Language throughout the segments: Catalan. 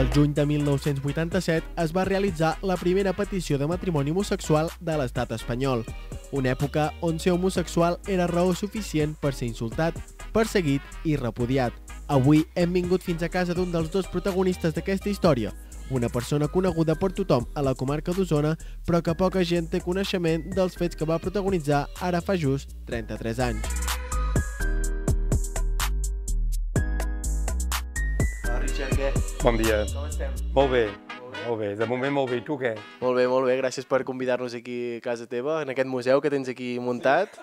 El juny de 1987 es va realitzar la primera petició de matrimoni homosexual de l'estat espanyol, una època on ser homosexual era raó suficient per ser insultat, perseguit i repudiat. Avui hem vingut fins a casa d'un dels dos protagonistes d'aquesta història, una persona coneguda per tothom a la comarca d'Osona, però que poca gent té coneixement dels fets que va protagonitzar ara fa just 33 anys. Richard, què? Bon dia. Com estem? Molt bé, molt bé. De moment molt bé. I tu què? Molt bé. Gràcies per convidar-nos aquí a casa teva, en aquest museu que tens aquí muntat.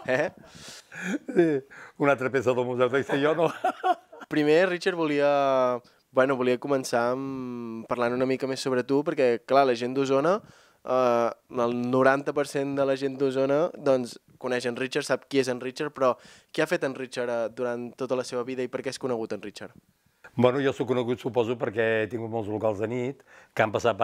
Sí, una altra peça del museu d'Eixer jo, no? Primer, Richard, volia començar parlant una mica més sobre tu, perquè, clar, la gent d'Osona, el 90% de la gent d'Osona doncs, coneix en Richard, sap qui és en Richard, però què ha fet en Richard durant tota la seva vida i per què és conegut en Richard? Bueno, jo soc conegut, suposo, perquè he tingut molts locals de nit, que han passat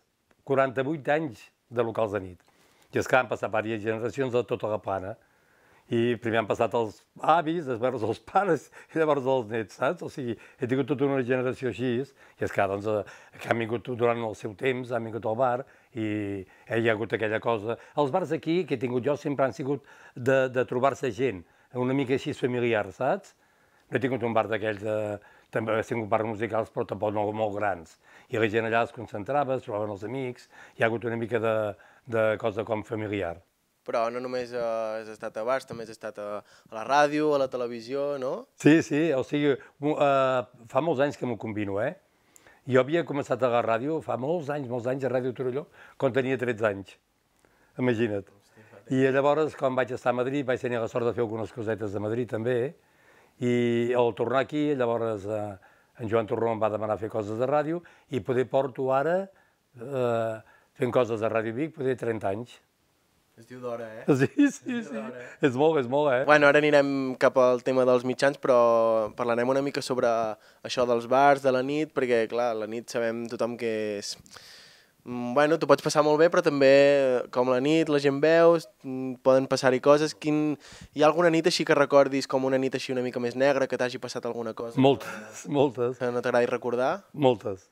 48 anys de locals de nit. I és que han passat diverses generacions de tota la plana. I primer han passat els avis, després els pares i llavors els nets, saps? O sigui, he tingut tota una generació així, i és que, doncs, que han vingut durant el seu temps, han vingut al bar, i hi ha hagut aquella cosa. Els bars aquí, que he tingut jo, sempre han sigut de trobar-se gent, una mica així familiar, saps? No he tingut un bar d'aquells, també he tingut bars musicals, però tampoc no molt grans. I la gent allà es concentrava, es trobaven els amics, hi ha hagut una mica de cosa com familiar. Però no només has estat a bars, també has estat a la ràdio, a la televisió, no? Sí, o sigui, fa molts anys que m'ho combino, Jo havia començat a la ràdio fa molts anys, a Ràdio Torelló, quan tenia 13 anys. Imagina't. I llavors, quan vaig estar a Madrid, vaig tenir la sort de fer algunes cosetes de Madrid també, i al tornar aquí, llavors en Joan Torró em va demanar fer coses de ràdio, i poder porto ara, fent coses de Ràdio Vic, poder 30 anys. Es diu d'hora, Sí. És molt, Bueno, ara anirem cap al tema dels mitjans, però parlarem una mica sobre això dels bars, de la nit, perquè, clar, la nit sabem tothom que és... Bueno, t'ho pots passar molt bé, però també, com la nit, la gent veus, poden passar-hi coses. Hi ha alguna nit així que recordis com una nit així una mica més negra, que t'hagi passat alguna cosa? Moltes. Que no t'agradi recordar? Moltes.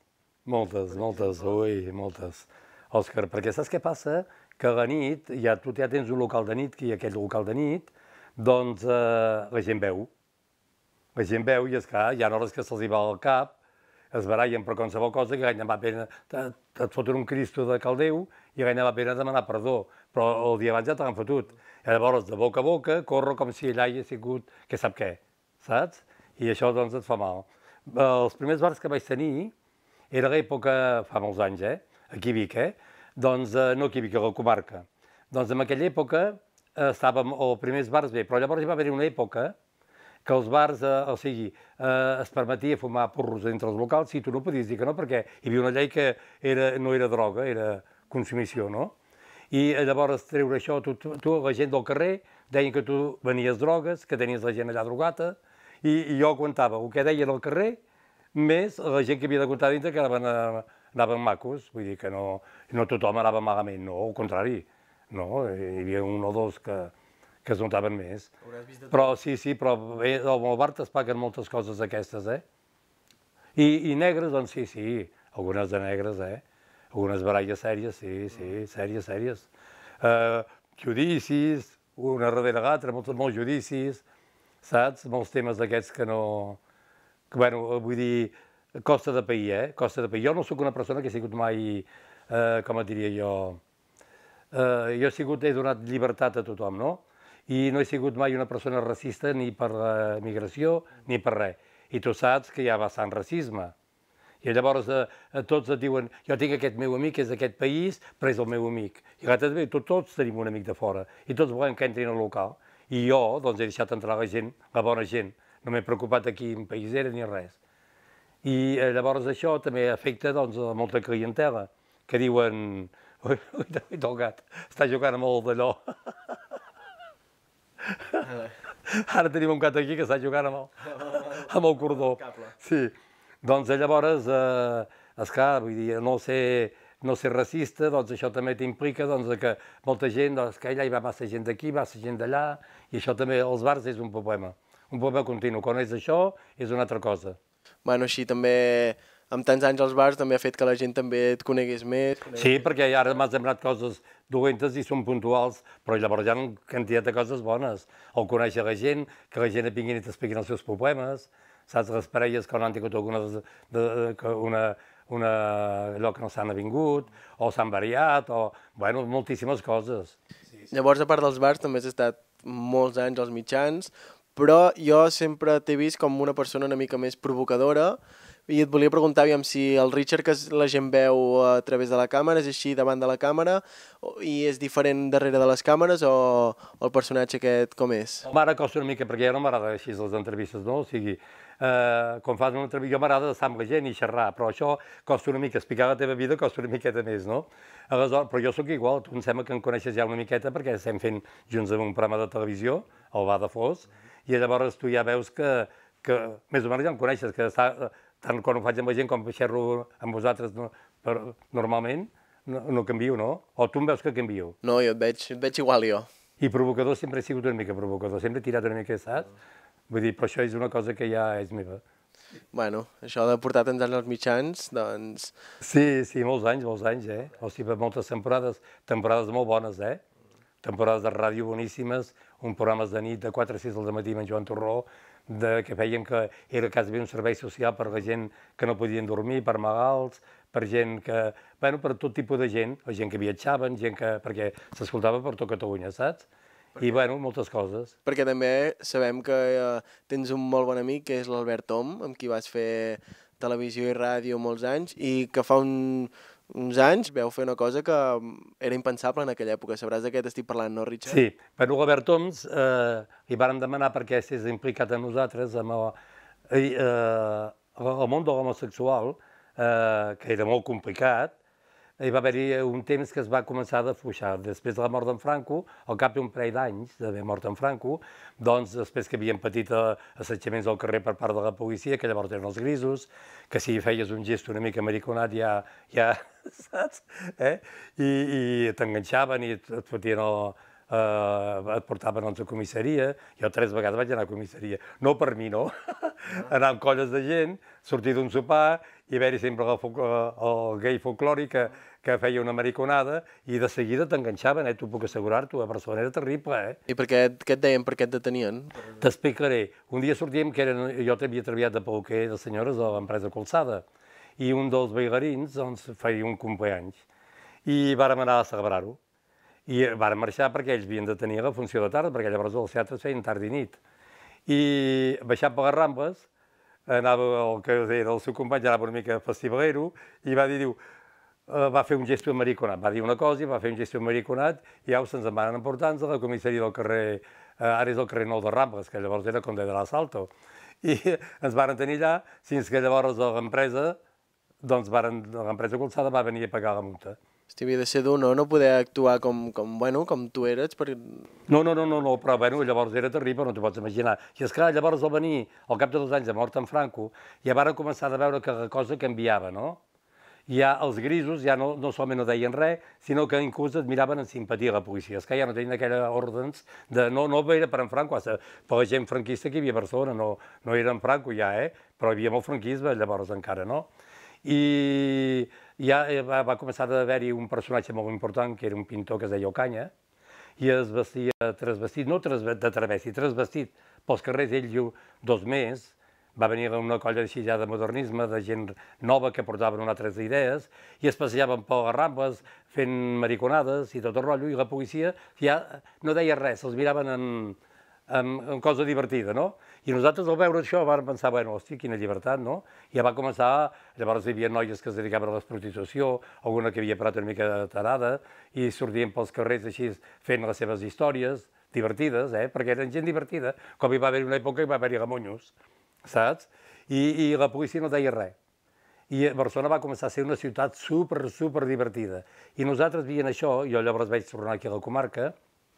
Ui, moltes. Òscar, perquè saps què passa? Que a la nit, tu ja tens un local de nit, i aquell local de nit, doncs la gent veu. La gent veu i és que hi ha hores que se'ls va al cap, es barallen per qualsevol cosa, que gairebé va pena, et foten un Cristo de caldeu i gairebé va pena demanar perdó, però el dia abans ja te l'han fotut. I llavors, de boca a boca, corre com si allà hi ha sigut que sap què, saps? I això doncs et fa mal. Els primers bars que vaig tenir era l'època, fa molts anys, aquí a Vic, doncs no aquí a Vic, a la comarca. Doncs en aquella època estàvem als primers bars bé, però llavors hi va haver una època que els bars, o sigui, es permetia fumar porros entre els locals, i tu no podies dir que no, perquè hi havia una llei que no era droga, era consumició, no? I llavors treure això, la gent del carrer deien que tu venies drogues, que tenies la gent allà drogata, i jo aguantava el que deien al carrer, més la gent que havia d'aguantar dintre, que anaven macos, vull dir que no tothom anava malament, no, al contrari, no, hi havia un o dos que es notaven més. Però sí, però bé, al bar es paguen moltes coses d'aquestes, I negres, doncs sí, algunes de negres, algunes baralles sèries, sí, sèries. Judicis, una darrere l'altra, molts judicis, saps? Molts temes d'aquests que no... Bueno, vull dir, costa de pair, costa de pair. Jo no sóc una persona que he sigut mai, com et diria jo, he donat llibertat a tothom, no? I no he sigut mai una persona racista ni per la migració ni per res. I tu saps que hi ha bastant racisme. I llavors tots et diuen, jo tinc aquest meu amic que és d'aquest país, però és el meu amic. I l'altre, tots tenim un amic de fora, i tots volem que entrin al local. I jo, doncs, he deixat entrar la gent, la bona gent. No m'he preocupat aquí en paisera ni res. I llavors això també afecta, doncs, a molta clientela, que diuen, ui, el gat, està jugant amb el d'allò. Ara tenim un gat aquí que està jugant amb el cordó. Sí, doncs llavors, esclar, vull dir, no ser racista, doncs això també t'implica que molta gent, que allà hi va massa gent d'aquí, massa gent d'allà, i això també als bars és un problema continu. Quan és això, és una altra cosa. Bueno, així també amb tants anys als bars també ha fet que la gent també et conegués més. Sí, perquè ara m'has demanat coses dolentes i són puntuals, però llavors hi ha una quantitat de coses bones. O conèixer la gent, que la gent et vinguin i t'expliquin els seus problemes, saps, les parelles que no han tingut allò que no s'han avingut, o s'han variat, o, bueno, moltíssimes coses. Llavors, a part dels bars, també has estat molts anys als mitjans, però jo sempre t'he vist com una persona una mica més provocadora i et volia preguntar, aviam, si el Richard que la gent veu a través de la càmera és així davant de la càmera i és diferent darrere de les càmeres o el personatge aquest com és? M'ara costa una mica, perquè ja no m'agrada així les entrevistes, no? O sigui, quan fas una entrevista, jo m'agrada estar amb la gent i xerrar, però això costa una mica, explicar la teva vida costa una miqueta més, no? Aleshores, però jo sóc igual, tu em sembla que em coneixes ja una miqueta perquè estem fent junts en un programa de televisió, el Bar de Fos, i llavors tu ja veus que més o menys ja em coneixes, que tant quan ho faig amb la gent com xerro amb vosaltres normalment, no canvio, no? O tu em veus que canvio? No, jo et veig igual jo. I provocador sempre he sigut una mica provocador, sempre he tirat una mica, saps? Vull dir, però això és una cosa que ja és meva. Bueno, això de portar tants anys als mitjans, doncs... Sí, molts anys, eh? O sigui, moltes temporades molt bones, eh? Temporades de ràdio boníssimes, un programes de nit de 4 a 6 del matí amb en Joan Torró, que fèiem que era quasi un servei social per la gent que no podien dormir, per malalts, per gent que... Bueno, per tot tipus de gent, la gent que viatjaven, gent que... perquè s'escoltava per tot Catalunya, saps? I, bueno, moltes coses. Perquè també sabem que tens un molt bon amic, que és l'Albert Tom, amb qui vas fer televisió i ràdio molts anys, i que fa uns anys veu fer una cosa que era impensable en aquella època. Sabràs de què t'estic parlant, no, Richard? Sí, bueno, l'Albert Toms li vàrem demanar perquè estigués implicat amb nosaltres amb el món de l'homosexual, que era molt complicat. Hi va haver-hi un temps que es va començar a defluixar. Després de la mort d'en Franco, al cap d'un parell d'anys d'haver mort en Franco, doncs després que havien patit assetjaments al carrer per part de la policia, que llavors eren els grisos, que si feies un gest una mica mariconat ja saps? I t'enganxaven i et fotien et portaven a comissaria. Jo 3 vegades vaig anar a comissaria. No per mi, no. Anar amb colles de gent, sortir d'un sopar i haver-hi sempre el gay folclòric que feia una mariconada i de seguida t'enganxaven, t'ho puc assegurar-t'ho, a Barcelona era terrible, I què et deien, per què et detenien? T'explicaré. Un dia sortíem, jo havia treballat de peluquer de senyores a l'empresa Colzada, i un dels bailarins feia un cumpleaños, i vàrem anar a celebrar-ho. I vàrem marxar perquè ells havien de tenir la funció de tarda, perquè llavors els teatres feien tard i nit. I baixant per les Rambles, anava el que era el seu company, anava una mica festivalero, i va dir, va fer un gesto americonat, va dir una cosa i va fer un gesto americonat, i au, se'ns en van emportar-nos a la comissaria del carrer, ara és el carrer Nou de Rambles, que llavors era Conde de l'Asalto, i ens van tenir allà, fins que llavors l'empresa, doncs l'empresa Colzada va venir a pagar la multa. Hosti, havia de ser dur, no poder actuar com tu eres. No, però llavors era terrible, no t'ho pots imaginar. I és clar, llavors al venir, al cap de 2 anys de mort en Franco, ja varen començar a veure que la cosa canviava, no? Ja els grisos ja no solament no deien res, sinó que inclús et miraven en simpatia a la policia. És que ja no tenien aquelles ordres de... No era per en Franco, per la gent franquista que hi havia a Barcelona, no era en Franco ja, però hi havia molt franquisme llavors encara, no? I ja va començar a haver-hi un personatge molt important, que era un pintor que es deia Ocaña, i es vestia transvestit, no de travesti, transvestit pels carrers, ell i 2 més, va venir una colla així ja de modernisme, de gent nova que portaven unes altres idees, i es passejaven per les Rambles fent mariconades i tot el rotllo, i la policia ja no deia res, els miraven en cosa divertida, no? I nosaltres al veure això vam pensar, bueno, hòstia, quina llibertat, no? I ja va començar, llavors hi havia noies que es dedicaven a la prostitució, alguna que havia parat una mica tarada, i sortien pels carrers així fent les seves històries divertides, perquè eren gent divertida, com hi va haver una època que hi va haver-hi gamonyos, saps? I la policia no deia res. I Barcelona va començar a ser una ciutat super divertida. I nosaltres veient això, jo llavors vaig tornar aquí a la comarca,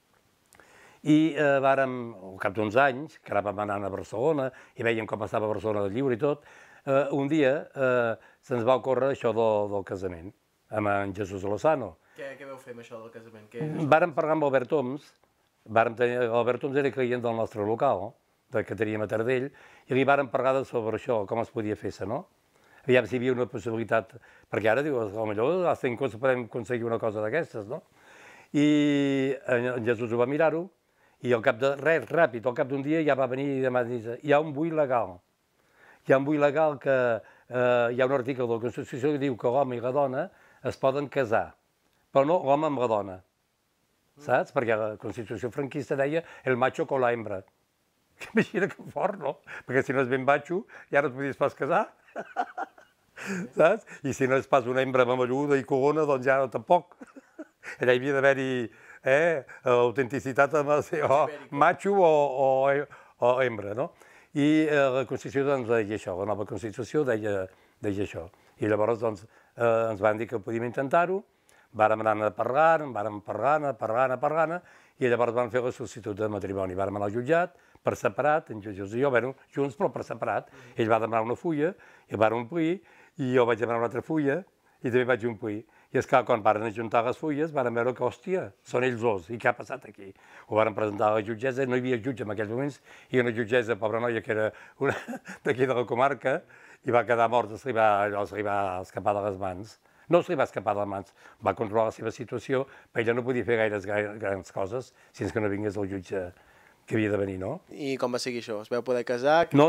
i vàrem, al cap d'uns anys, que ara vam anar a Barcelona i veiem com estava Barcelona de lliure i tot, un dia se'ns va ocórrer això del casament amb en Jesús Lozano. Què vau fer amb això del casament? Vàrem parlar amb Albert Toms, l'Albert Toms era client del nostre local, que teníem a Tardell, i li vàrem parlar sobre això, com es podia fer-se, no? aviam si hi havia una possibilitat, perquè ara diu, potser hasta inclús podem aconseguir una cosa d'aquestes, no? I en Jesús ho va mirar-ho, i al cap de res, ràpid, al cap d'un dia ja va venir i demà dir, hi ha un buit legal. Hi ha un buit legal que hi ha un article de la Constitució que diu que l'home i la dona es poden casar, però no l'home amb la dona, saps? Perquè la Constitució franquista deia el macho con la hembra. Imagina que fort, no? Perquè si no és ben macho, ja no et podies pas casar, saps? I si no és pas una hembra mamelluda i colona, doncs ja tampoc. Allà hi havia d'haver-hi autenticitat amb macho o hembra, no? I la Constitució doncs, deia això, la nova Constitució deia això. I llavors doncs, ens van dir que podíem intentar-ho, vàrem anar parlant, i llavors van fer la sol·licitud de matrimoni. Vàrem anar al jutjat, per separat, en Jesús i jo, bueno, junts però per separat. Ell va demanar una fulla, i el va omplir, i jo vaig demanar una altra fulla, i també vaig omplir. I és clar, quan varen ajuntar les fulles, varen veure que, hòstia, són ells dos, i què ha passat aquí? Ho varen presentar a la jutgessa, no hi havia jutge en aquells moments, i una jutgessa, pobra noia, que era d'aquí de la comarca, i va quedar mort, se li va escapar de les mans. No se li va escapar de les mans, va controlar la seva situació, però ella no podia fer grans coses, fins que no vingués el jutge que havia de venir, no? I com va seguir això? Es veu poder casar? No,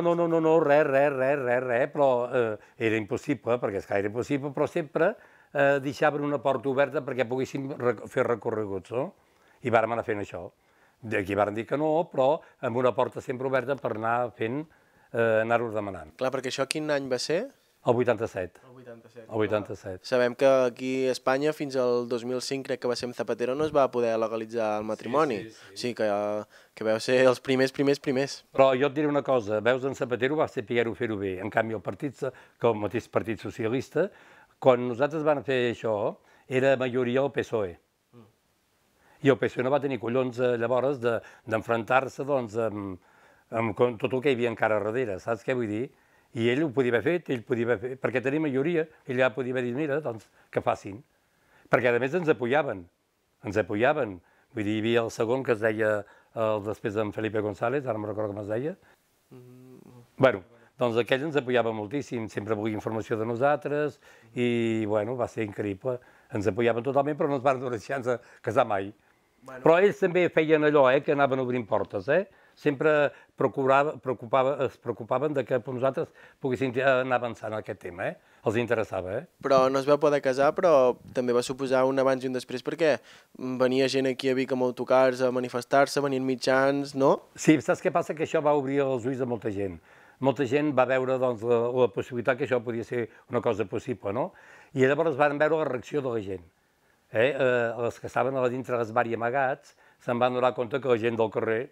res, però era impossible, perquè és que era impossible, però sempre deixaven una porta oberta perquè poguessin fer recorreguts, no? I vàrem anar fent això. Aquí varen dir que no, però amb una porta sempre oberta per anar fent, anar-ho demanant. Clar, perquè això quin any va ser? El 87. El 87. Sabem que aquí a Espanya fins al 2005, crec que va ser amb Zapatero, no es va poder legalitzar el matrimoni. Sí, que vau ser els primers. Però jo et diré una cosa, veus, en Zapatero va ser pillar-ho fer-ho bé. En canvi, el mateix Partit Socialista, quan nosaltres vam fer això, era majoria el PSOE. I el PSOE no va tenir collons llavors d'enfrontar-se amb tot el que hi havia encara darrere, saps què vull dir? I ell ho podia haver fet, perquè tenia majoria, ell ja podia haver dit, mira, doncs, que facin. Perquè, a més, ens apoyaven. Vull dir, hi havia el segon que es deia, després d'en Felipe González, ara no recordo com es deia. Bueno, doncs aquell ens apoyava moltíssim, sempre volia informació de nosaltres, i, bueno, va ser increïble. Ens apoyaven totalment, però no ens van donar chance de casar mai. Però ells també feien allò, que anaven obrint portes, sempre es preocupaven que nosaltres poguéssim anar avançant en aquest tema, els interessava. Però no es veu poder casar, però també va suposar un abans i un després, perquè venia gent aquí a Vic amb autocars a manifestar-se, venien mitjans, no? Sí, saps què passa? Que això va obrir els ulls a molta gent. Molta gent va veure la possibilitat que això podia ser una cosa possible, no? I llavors van veure la reacció de la gent. Els que estaven a dintre dels bars amagats se'n van donar compte que la gent del carrer,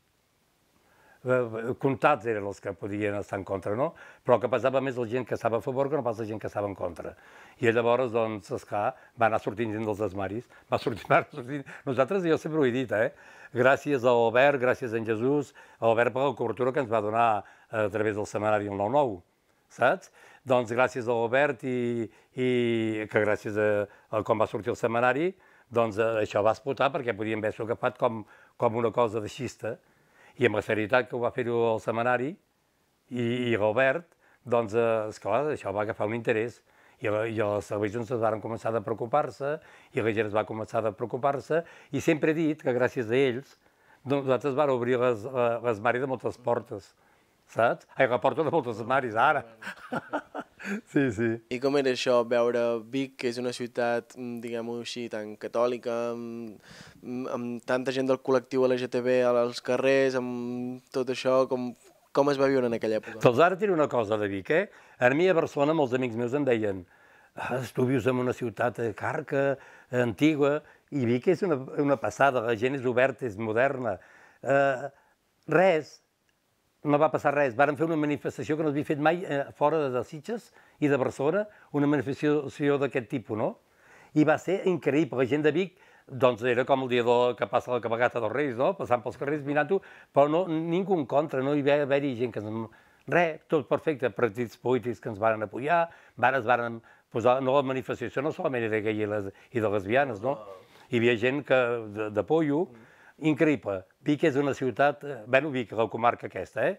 comptats eren els que podien estar en contra, no? Però que pesava més la gent que estava a favor que no pas la gent que estava en contra. I llavors, doncs, esclar, va anar sortint dins dels armaris, va sortint. Nosaltres, jo sempre ho he dit, gràcies a Albert, gràcies a en Jesús, a Albert per la cobertura que ens va donar a través del setmanari el 9-9, saps? Doncs gràcies a l'Albert i que gràcies a com va sortir el setmanari, doncs això va explotar perquè podíem haver-s'ho agafat com una cosa de xista. I amb la serietat que ho va fer-ho el setmanari i l'Albert, doncs, esclar, això va agafar un interès. I les televisions es van començar a preocupar-se, i la gent es va començar a preocupar-se, i sempre he dit que gràcies a ells nosaltres vam obrir l'armari de moltes portes, saps? La porta de moltes armaris, ara. Sí. I com era això, veure Vic, que és una ciutat, diguem-ho així, tan catòlica, amb tanta gent del col·lectiu LGTB als carrers, amb tot això, com es va viure en aquella època? Doncs ara diré una cosa de Vic, A mi a Barcelona molts amics meus em deien tu vius en una ciutat carca, antigua, i Vic és una passada, la gent és oberta, és moderna. Res. No va passar res. Vàrem fer una manifestació que no s'havia fet mai fora de Sitges i de Barcelona, una manifestació d'aquest tipus, no? I va ser increïble. La gent de Vic, doncs era com el dia que passa la cabalgata dels Reis, no? Passant pels carrers, mirant-ho, però ningú en contra, no hi va haver-hi gent que ens... Res, tot perfecte. Partits polítics que ens van apoyar, es van posar... No, la manifestació no solament era gai i de lesbianes, no? Hi havia gent d'apoyo. Increïble. Vic és una ciutat... Bueno, Vic, la comarca aquesta,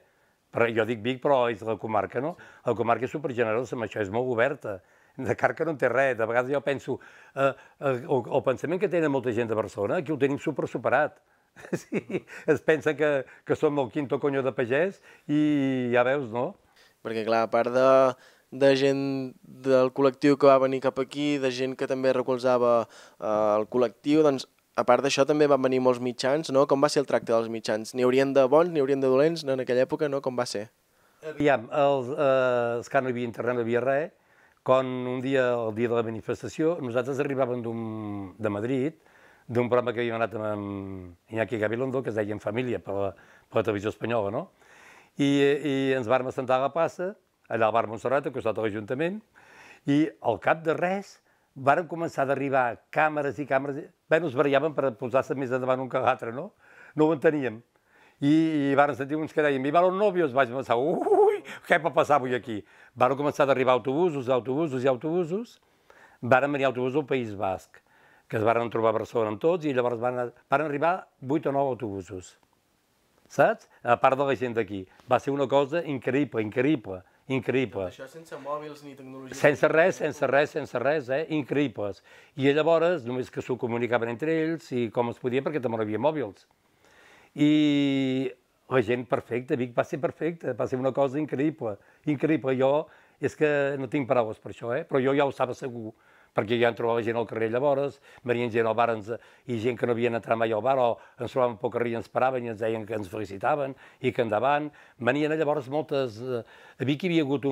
Però jo dic Vic, però és la comarca, no? La comarca és supergenerosa, amb això és molt oberta. De Carca no en té res. De vegades jo penso, el pensament que tenen molta gent de Barcelona, aquí ho tenim superat. Sí, es pensa que som el quinto coño de pagès i ja veus, no? Perquè, clar, a part de gent del col·lectiu que va venir cap aquí, de gent que també recolzava el col·lectiu, doncs, a part d'això també van venir molts mitjans, no? Com va ser el tracte dels mitjans? N'hi haurien de bons, n'hi haurien de dolents, no? En aquella època, no? Com va ser? Aviam, és que no hi havia internet, no hi havia res. Quan un dia, el dia de la manifestació, nosaltres arribàvem de Madrid, d'un programa que havíem anat amb Iñaki Gabilondo, que es deia En Família, per la televisió espanyola, no? I ens vàrem assentar a la plaça, allà al bar Montserrat, al costat de l'Ajuntament, i al cap de res varen començar a arribar càmeres i càmeres. Bé, ens barallàvem per posar-se més endavant un que l'altre, no? No ho enteníem. I varen sentir uns que deien, viva los novios, vaig pensar, ui, què pot passar avui aquí? Varen començar a arribar autobusos, varen venir autobusos al País Basc, que es varen trobar a Barcelona amb tots, i llavors van arribar 8 o 9 autobusos, saps? A part de la gent d'aquí. Va ser una cosa increïble. Això sense mòbils ni tecnologia. Sense res, increïbles. I llavors només que s'ho comunicaven entre ells i com es podia, perquè també no hi havia mòbils. I la gent perfecta, Vic va ser perfecta, va ser una cosa increïble. Jo és que no tinc paraules per això, però jo ja ho estava segur, perquè ja em trobava gent al carrer llavors, venien gent al bar i gent que no havien entrat mai al bar, o ens trobàvem pel carrer i ens paraven i ens deien que ens felicitaven i que endavant. Venien llavors moltes... A Vic hi havia hagut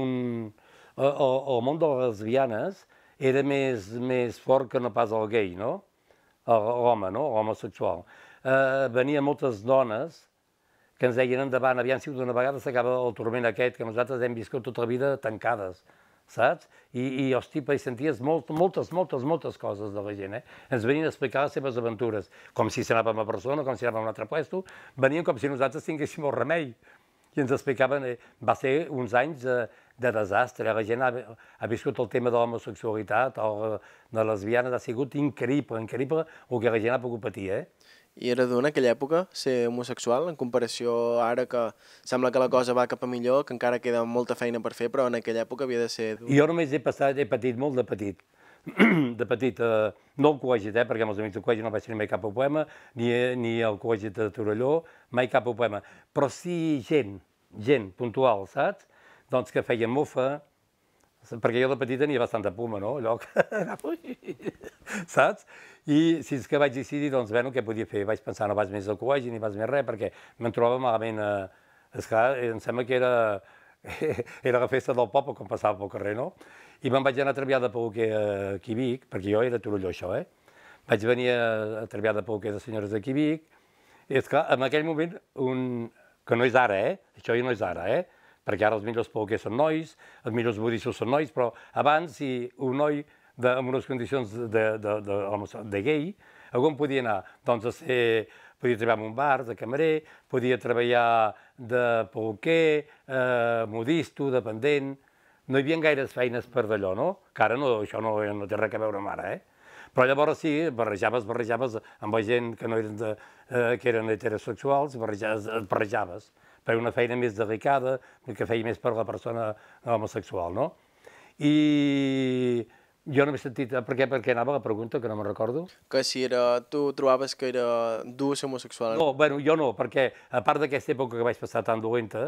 el món de les lesbianes era més fort que no pas el gay, no? L'home, no? L'homosexual. Venien moltes dones que ens deien endavant, aviam si d'una vegada s'acaba el turment aquest, que nosaltres hem viscut tota la vida tancades, saps? I hosti, senties moltes coses de la gent, Ens venien a explicar les seves aventures, com si s'anàvem a Barcelona, com si anàvem a un altre puesto, venien com si nosaltres tinguéssim el remei, i ens explicaven, va ser uns anys de desastre, la gent ha viscut el tema de l'homosexualitat, de lesbianes, ha sigut increïble el que la gent ha pogut patir, I era dur en aquella època ser homosexual, en comparació ara que sembla que la cosa va cap a millor, que encara queda molta feina per fer, però en aquella època havia de ser dur. Jo només he patit molt de petit. De petit, no al col·legi, perquè amb els amics del col·legi no vaig tenir mai cap problema, ni al col·legi de Torelló, mai cap problema. Però sí gent puntual, saps? Doncs que feien mofa, perquè jo de petit tenia bastanta puma, no? Allò que... Saps? I si és que vaig decidir, doncs, bueno, què podia fer? Vaig pensar, no vaig més al col·legi, ni vaig més res, perquè me'n trobava malament. Esclar, em sembla que era la festa del poble, com passava pel carrer, no? I me'n vaig anar a treballar de peluquer aquí a Vic, perquè jo era a Torelló, això, Vaig venir a treballar de peluquer de senyores d'aquí a Vic, i esclar, en aquell moment, que no és ara, Això ja no és ara, Perquè ara els millors peluquers són nois, els millors budissos són nois, però abans, si un noi amb unes condicions de gay, on podia anar? Doncs podia treballar en un bar de camarer, podia treballar de peluquer, modisto, dependent. No hi havia gaires feines per d'allò, no? Que ara això no té res a veure amb ara, Però llavors sí, barrejaves amb la gent que eren heterosexuals, barrejaves. Per una feina més delicada, que feia més per la persona homosexual, no? I jo no m'he sentit... Per què anava la pregunta, que no me'n recordo? Que si tu trobaves que era dur ser homosexual. No, bueno, jo no, perquè a part d'aquesta època que vaig passar tan dolenta,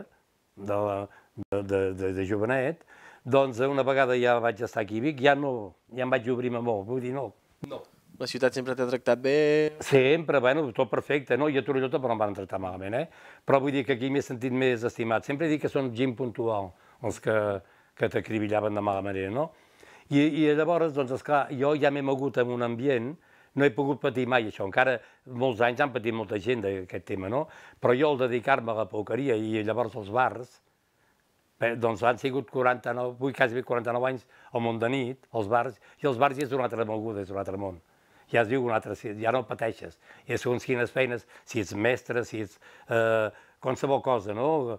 de jovenet, doncs una vegada ja vaig estar aquí a Vic, ja em vaig obrir-me molt, vull dir, no. La ciutat sempre t'ha tractat bé? Sempre, bueno, tot perfecte, no? I a Torelló tampoc no em van tractar malament, Però vull dir que aquí m'he sentit més estimat. Sempre dic que són gent puntual, els que t'acribillaven de mala manera, no? I llavors, doncs, esclar, jo ja m'he mogut en un ambient, no he pogut patir mai això, encara molts anys han patit molta gent d'aquest tema, no? Però jo al dedicar-me a la peluqueria i llavors als bars, doncs han sigut 49, quasi 49 anys al món de nit, als bars, i els bars ja és una altra moguda, és un altre món. Ja es viu un altre, ja no pateixes. I segons quines feines, si ets mestre, si ets qualsevol cosa, no?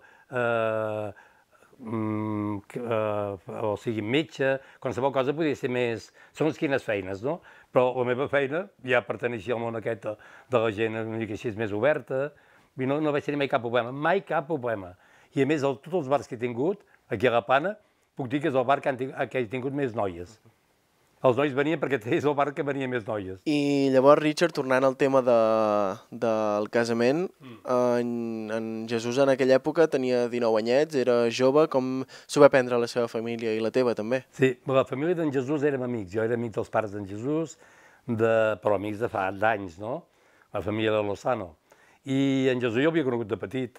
O sigui, metge, qualsevol cosa podria ser més... Segons quines feines, no? Però la meva feina ja perteneixia al món aquest de la gent una mica així més oberta, i no vaig tenir mai cap problema, I a més, tots els bars que he tingut, aquí a la Plana, puc dir que és el bar que he tingut més noies. Els nois venien perquè és el bar que venia més noies. I llavors, Richard, tornant al tema del casament, en Jesús en aquella època tenia 19 anyets, era jove, com s'ho va prendre la seva família i la teva també? Sí, la família d'en Jesús érem amics, jo era amic dels pares d'en Jesús, però amics de fa d'anys, no? La família de Lozano. I en Jesús jo havia conegut de petit.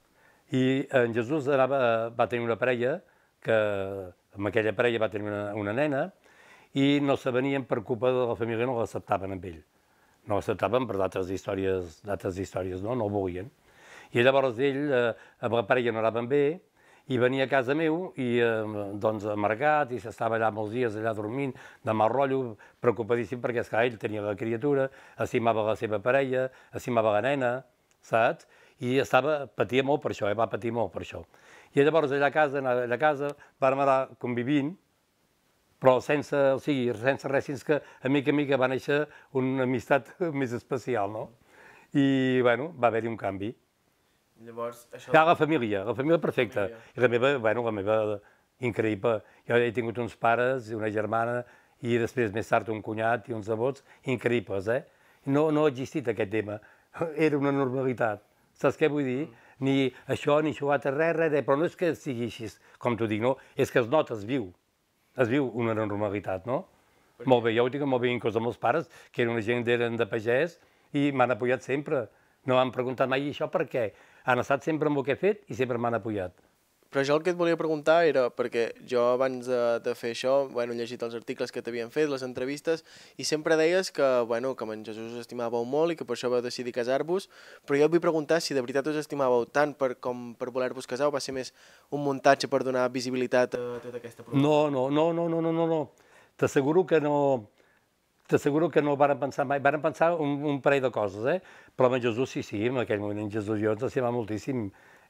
I en Jesús va tenir una parella, que amb aquella parella va tenir una nena, i no se venien per culpa de la família, no l'acceptaven amb ell. No l'acceptaven per d'altres històries, no el volien. I llavors ell, amb la parella no anaven bé, i venia a casa meu, i doncs amargat, i s'estava allà molts dies allà dormint, de mal rotllo, preocupadíssim perquè, esclar, ell tenia la criatura, estimava la seva parella, estimava la nena, saps? I patia molt per això, va patir molt per això. I llavors allà a casa, vàrem anar convivint, però sense res, fins que a mica va néixer una amistat més especial, no? I, bueno, va haver-hi un canvi. Llavors, això... La família perfecta. I la meva, increïble. Jo he tingut uns pares i una germana, i després, més tard, un cunyat i uns nebots increïbles, eh? No ha existit aquest tema. Era una normalitat. Saps què vull dir? Ni això, ni això, res, però no és que sigui així, com t'ho dic, no? És que es nota, es viu. Es viu una normalitat, no? Molt bé, jo ho tinc molt bé inclús amb els pares, que eren una gent de pagès, i m'han apoyat sempre. No m'han preguntat mai això per què. Han estat sempre amb el que he fet i sempre m'han apoyat. Però jo el que et volia preguntar era, perquè jo abans de fer això, he llegit els articles que t'havien fet, les entrevistes, i sempre deies que en Jesús us estimàveu molt i que per això vau decidir casar-vos, però jo et vull preguntar si de veritat us estimàveu tant com per voler-vos casar o va ser més un muntatge per donar visibilitat a tota aquesta problemàtica? No. T'asseguro que no. T'asseguro que no varen pensar mai. Varen pensar un parell de coses, Però en Jesús sí, en aquell moment en Jesús jo ens estimava moltíssim.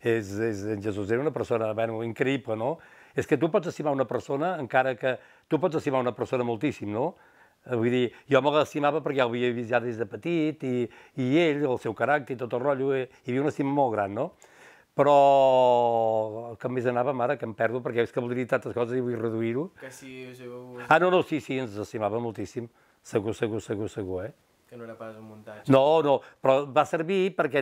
En Jesús era una persona increïble, no? És que tu pots estimar una persona, encara que tu pots estimar una persona moltíssim, no? Vull dir, jo me l'estimava perquè ja l'havia vist ja des de petit, i ell, el seu caràcter i tot el rotllo, hi havia una estima molt gran, no? Però el que més anava, mare, que em perdo, perquè és que voldria dir tantes coses i vull reduir-ho. Que sí, Sí, ens estimava moltíssim. Segur, Que no era pas un muntatge. No, però va servir perquè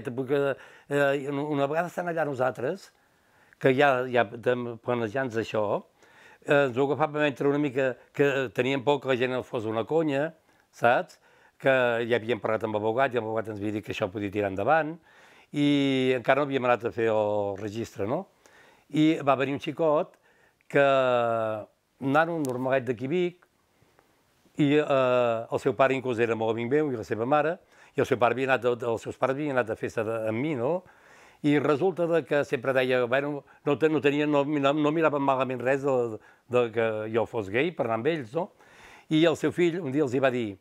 una vegada estant allà nosaltres, que ja planejant-nos això, ens ho agafàvem entre una mica que teníem por que la gent fos una conya, saps? Que ja havíem parlat amb l'abogat i l'abogat ens havia dit que això podia tirar endavant, i encara no havíem anat a fer el registre, no? I va venir un xicot que anant un normalet d'aquí Vic, i el seu pare inclús era molt amic meu i la seva mare, i els seus pares havien anat a festa amb mi, no? I resulta que sempre deia, no miraven malament res de que jo fos gay per anar amb ells, no? I el seu fill un dia els hi va dir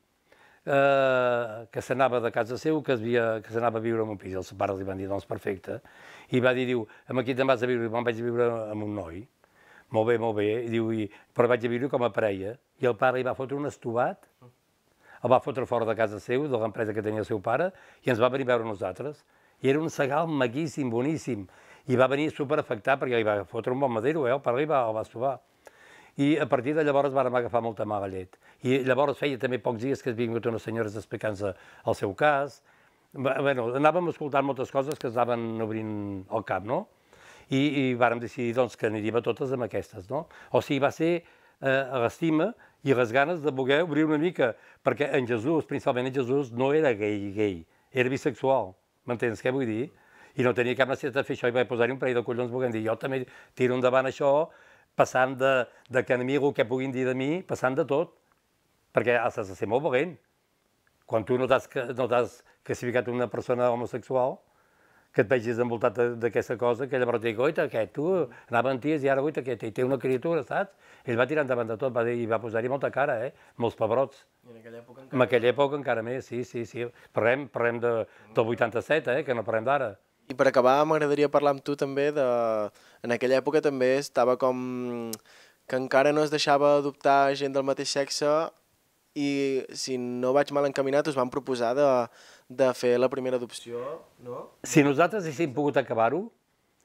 que s'anava de casa seu, que s'anava a viure en un pis. Els pares li van dir, doncs perfecte. I va dir, amb qui te'n vas a viure? Me'n vaig a viure amb un noi. Molt bé, però vaig a viure com a parella. I el pare li va fotre un estovat, el va fotre fora de casa seu, de l'empresa que tenia el seu pare, i ens va venir a veure nosaltres. I era un segal maquíssim, boníssim. I va venir superafectat perquè li va fotre un bon madero, el pare el va estovar. I a partir de llavors vàrem agafar molta mala llet. I llavors feia també pocs dies que es vingut unes senyores explicant-se el seu cas. Anàvem escoltant moltes coses que ens anaven obrint el cap, no? I vàrem decidir que aniríem a totes amb aquestes, no? O sigui, va ser l'estima i les ganes de voler obrir una mica, perquè en Jesús, principalment en Jesús, no era gay, era bisexual, m'entens què vull dir? I no tenia cap necessitat de fer això, i vaig posar-hi un parell de collons volent dir, jo també tiro endavant això, passant de que a mi el que puguin dir de mi, passant de tot, perquè has de ser molt valent. Quan tu no t'has classificat una persona homosexual, que et vegis envoltat d'aquesta cosa, que llavors dic, oita, aquest, tu, anava amb ties i ara, oita, aquest, i té una criatura, saps? Ell va tirar endavant de tot, i va posar-hi molta cara, molts pebrots. I en aquella època encara... En aquella època encara més, sí. Parlem del 87, que no parlem d'ara. I per acabar, m'agradaria parlar amb tu també de... En aquella època també estava com... que encara no es deixava adoptar gent del mateix sexe i, si no vaig mal encaminat, us van proposar de fer la primera adopció, no? Si nosaltres haguéssim pogut acabar-ho,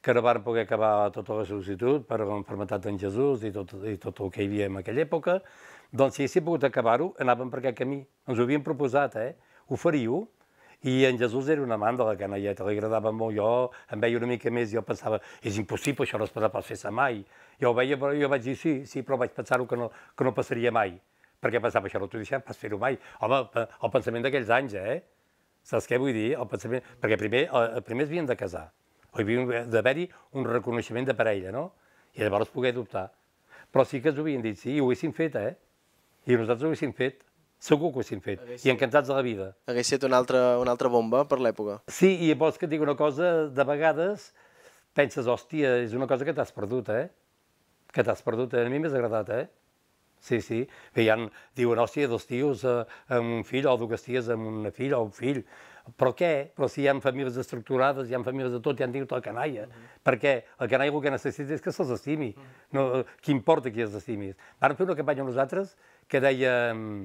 que no van poder acabar tota la sol·licitud per l'enfermetat d'en Jesús i tot el que hi havia en aquella època, doncs si haguéssim pogut acabar-ho, anàvem per aquest camí. Ens ho havien proposat, oferir-ho, i en Jesús era un amant de la canalleta, li agradava molt. Jo em veia una mica més i jo pensava, és impossible, això no es podrà fer-se mai. Jo ho veia, però jo vaig dir sí, però vaig pensar-ho que no passaria mai. Perquè pensava, això no t'ho deixem pas fer-ho mai. Home, el pensament d'aquells anys, Saps què vull dir? El pensament... Perquè primer es havien de casar. Havia d'haver-hi un reconeixement de parella, no? I llavors poder adoptar. Però sí que ens ho havien dit, sí, i ho haguéssim fet, I nosaltres ho haguéssim fet. Segur que ho haguéssim fet. I encantats de la vida. Hauria estat una altra bomba per l'època. Sí, i vols que et digui una cosa, de vegades penses, hòstia, és una cosa que t'has perdut, Que t'has perdut. A mi m'has agradat, Sí. Bé, diuen, hòstia, dos tios amb un fill, o dues ties amb una filla o un fill. Però què? Però si hi ha famílies estructurades, hi ha famílies de tot, hi han dit la canalla. Per què? La canalla el que necessita és que se'ls estimi. Què importa qui els estimis? Vam fer una campanya nosaltres que deia,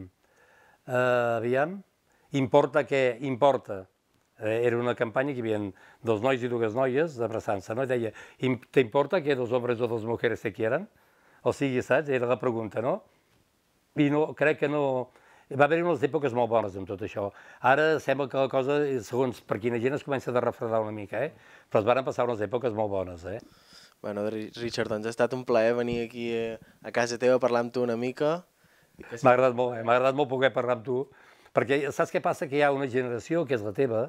aviam, importa què importa. Era una campanya que hi havia dos nois i dues noies abraçant-se, no? I deia, ¿t'importa que dos hombres o dos mujeres se quieran? O sigui, saps? Era la pregunta, no? I crec que no... Va haver-hi unes èpoques molt bones amb tot això. Ara sembla que la cosa, segons per quina gent, es comença a refredar una mica, Però es van passar unes èpoques molt bones, Bueno, Richard, doncs ha estat un plaer venir aquí a casa teva a parlar amb tu una mica. M'ha agradat molt, m'ha agradat molt poder parlar amb tu, perquè saps què passa? Que hi ha una generació, que és la teva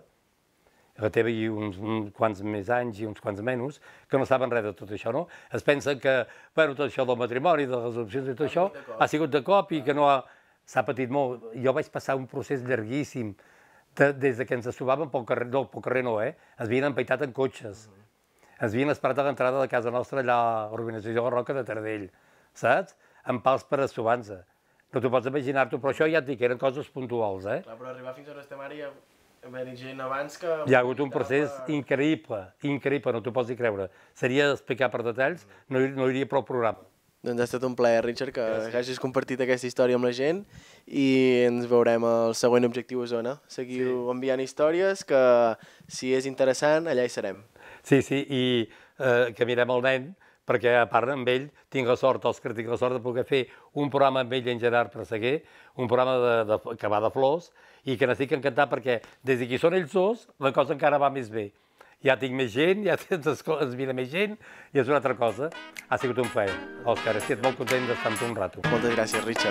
i uns quants més anys i uns quants menys, que no saben res de tot això, no? Es pensen que, bueno, tot això del matrimoni, de les opcions i tot això, ha sigut de cop i que no s'ha patit molt. Jo vaig passar un procés llarguíssim, des que ens trobàvem pel carrer, ens havien empaitat en cotxes, ens havien esperat a l'entrada de casa nostra allà a l'Organització de Roca de Taradell, saps? Amb pals per assovar-nos. No t'ho pots imaginar-t'ho, però això ja et dic, eren coses puntuals, Clar, però arribar fins on estem ara ja... gent abans que... Hi ha hagut un procés increïble, no t'ho pots dir creure. Seria explicar per detalls, no iria prou programa. Doncs ha estat un plaer, Richard, que hagis compartit aquesta història amb la gent i ens veurem al següent Objectiu Osona. Seguiu enviant històries, que si és interessant, allà hi serem. Sí, i que mirem el nen, perquè a part amb ell tinc la sort, els que tinc la sort de poder fer un programa amb ell en Gerard Presseguer, un programa que va de flors, i que n'estic encantat perquè des que hi són ells dos, la cosa encara va més bé. Ja tinc més gent, ja ens mira més gent, i és una altra cosa. Ha sigut un plaer. Òscar, estic molt content d'estar amb tu un rato. Moltes gràcies, Richard.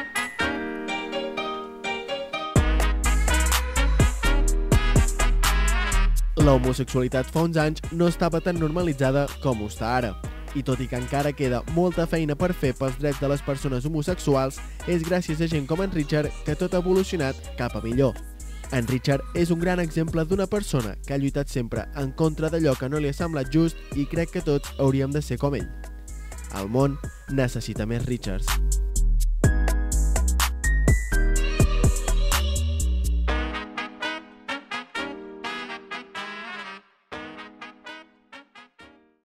La homosexualitat fa uns anys no estava tan normalitzada com ho està ara. I tot i que encara queda molta feina per fer pels drets de les persones homosexuals, és gràcies a gent com en Richard que tot ha evolucionat cap a millor. En Richard és un gran exemple d'una persona que ha lluitat sempre en contra d'allò que no li ha semblat just i crec que tots hauríem de ser com ell. El món necessita més Richards.